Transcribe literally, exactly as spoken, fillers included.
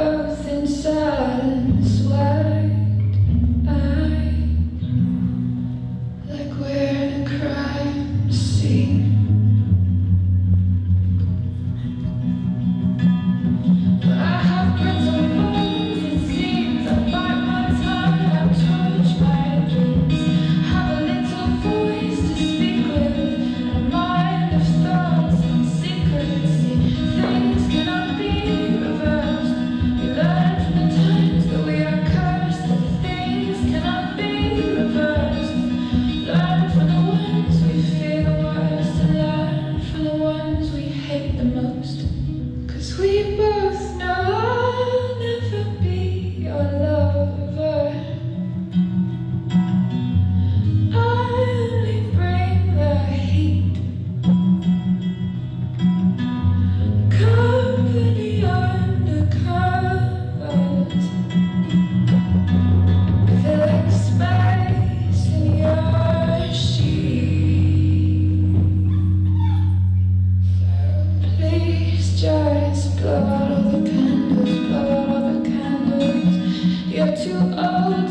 both in silence, wide-eyed, like we're in a crime scene. But I have brittle bones, it seems. I bite my tongue, I'm touched by dreams. Have a little voice to speak with, a mind of thoughts and secrecy. Things cannot be reversed. We learn from the times that we are cursed, that things cannot be reversed. Learn from the ones we fear the worst, and learn from the ones we hate the most. 'Cause we both know I'll never be your lover. I only bring the heat, company undercovers, filling space in your sheet. So please just blow out all the candles, blow out all the candles. You're too old